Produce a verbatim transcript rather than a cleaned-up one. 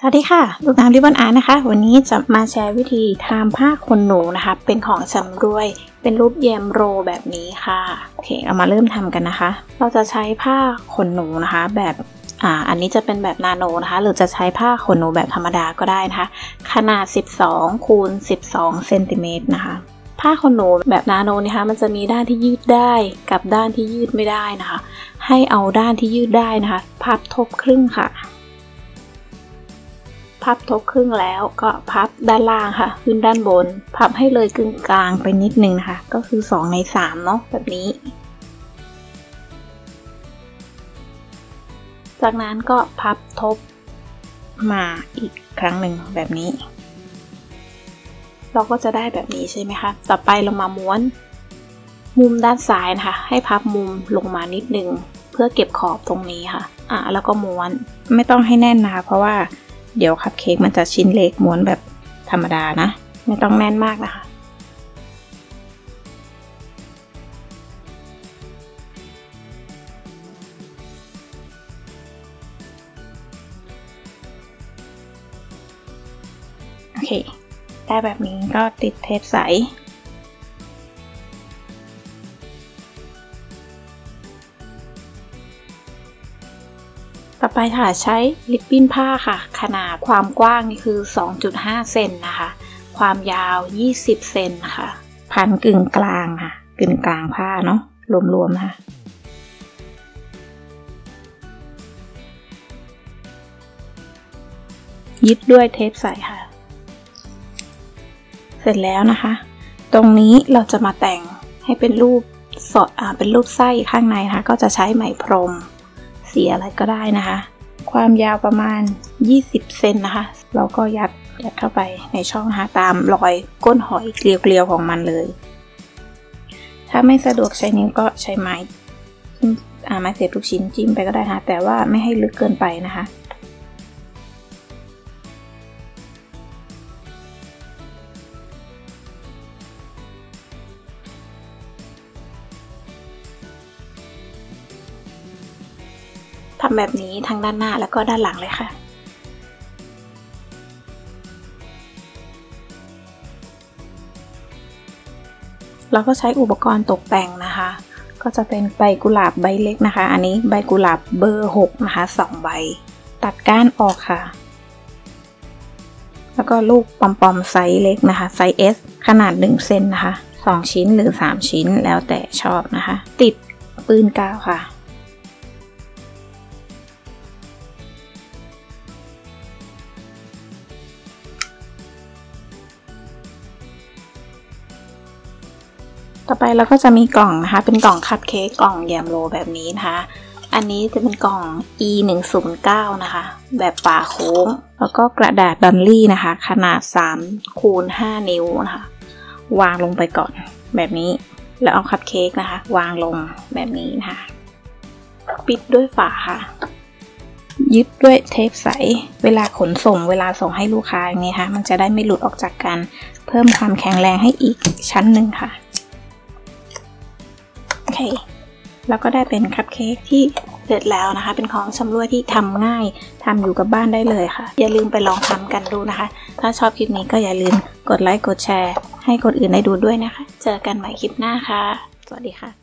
สวัสดีค่ะลูกน้ำริบบอนอาร์ตนะคะวันนี้จะมาแชร์วิธีทำผ้าขนหนูนะคะเป็นของชำร่วยเป็นรูปแยมโรแบบนี้ค่ะโอเคเรามาเริ่มทำกันนะคะเราจะใช้ผ้าขนหนูนะคะแบบอ่าอันนี้จะเป็นแบบนาโนนะคะหรือจะใช้ผ้าขนหนูแบบธรรมดาก็ได้นะคะขนาดสิบสองคูณสิบสองเซนติเมตรนะคะผ้าขนหนูแบบนาโนนะคะมันจะมีด้านที่ยืดได้กับด้านที่ยืดไม่ได้นะคะให้เอาด้านที่ยืดได้นะคะพับทบครึ่งค่ะพับทบครึ่งแล้วก็พับด้านล่างค่ะขึ้นด้านบนพับให้เลยกึ่งกลางไปนิดนึงนะคะก็คือสองในสามเนาะแบบนี้จากนั้นก็พับทบมาอีกครั้งหนึ่งแบบนี้เราก็จะได้แบบนี้ใช่ไหมคะต่อไปเรามาม้วนมุมด้านซ้ายนะคะให้พับมุมลงมานิดนึงเพื่อเก็บขอบตรงนี้ค่ะอ่ะแล้วก็ม้วนไม่ต้องให้แน่นนะคะเพราะว่าเดี๋ยวคัพเค้กมันจะชิ้นเล็กม้วนแบบธรรมดานะไม่ต้องแน่นมากนะคะโอเคได้แบบนี้ก็ติดเทปใสต่อไปค่ะใช้ริบบิ้นผ้าค่ะขนาดความกว้างนี่คือ สองจุดห้า เซนนะคะความยาวยี่สิบเซนค่ะพันกึ่งกลางค่ะกึ่งกลางผ้าเนาะรวมๆนะคะยึดด้วยเทปใสค่ะเสร็จแล้วนะคะตรงนี้เราจะมาแต่งให้เป็นรูปสอดอ่าเป็นรูปไส้ข้างในนะคะก็จะใช้ไหมพรมสีอะไรก็ได้นะคะความยาวประมาณยี่สิบเซนนะคะเราก็ยัดยัดเข้าไปในช่องนะคะตามรอยก้นหอยเกลียวๆของมันเลยถ้าไม่สะดวกใช้นิ้วก็ใช้ไม้อ่าไม้เสียบทุกชิ้นจิ้มไปก็ได้นะคะแต่ว่าไม่ให้ลึกเกินไปนะคะทำแบบนี้ทั้งด้านหน้าแล้วก็ด้านหลังเลยค่ะเราก็ใช้อุปกรณ์ตกแต่งนะคะก็จะเป็นใบกุหลาบใบเล็กนะคะอันนี้ใบกุหลาบเบอร์หกนะคะสองใบตัดก้านออกค่ะแล้วก็ลูกปอมๆไซส์เล็กนะคะไซส์ เอส ขนาดหนึ่งเซนนะคะสองชิ้นหรือสามชิ้นแล้วแต่ชอบนะคะติดปืนกาวค่ะต่อไปเราก็จะมีกล่องนะคะเป็นกล่องคัพเค้กกล่องแยมโรแบบนี้นะคะอันนี้จะเป็นกล่อง อี หนึ่งศูนย์เก้า นะคะแบบฝาโค้งแล้วก็กระดาษดอลลี่นะคะขนาดสามคูณห้านิ้วนะคะวางลงไปก่อนแบบนี้แล้วเอาคัพเค้กนะคะวางลงแบบนี้นะคะปิดด้วยฝาค่ะยึดด้วยเทปใสเวลาขนส่งเวลาส่งให้ลูกค้าอย่างนี้ค่ะมันจะได้ไม่หลุดออกจากกันเพิ่มความแข็งแรงให้อีกชั้นหนึ่งค่ะโอเคแล้วก็ได้เป็นคัพเค้กที่เสร็จแล้วนะคะเป็นของชำร่วยที่ทำง่ายทำอยู่กับบ้านได้เลยค่ะอย่าลืมไปลองทำกันดูนะคะถ้าชอบคลิปนี้ก็อย่าลืมกดไลค์กดแชร์ให้คนอื่นได้ดูด้วยนะคะเจอกันใหม่คลิปหน้าค่ะสวัสดีค่ะ